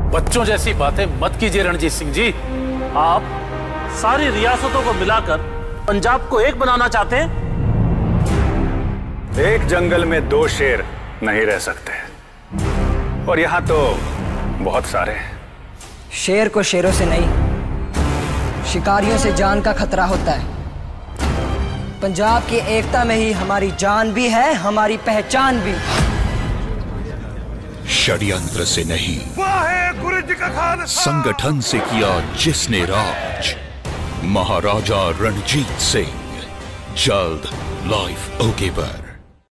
बच्चों जैसी बातें मत कीजिए रणजीत सिंह जी। आप सारी रियासतों को मिलाकर पंजाब को एक बनाना चाहते हैं? एक जंगल में दो शेर नहीं रह सकते, और यहां तो बहुत सारे हैं। शेर को शेरों से नहीं, शिकारियों से जान का खतरा होता है। पंजाब की एकता में ही हमारी जान भी है, हमारी पहचान भी। षड्यंत्र से नहीं, संगठन से किया जिसने राज, महाराजा रणजीत सिंह। जल्द लाइव ओके पर।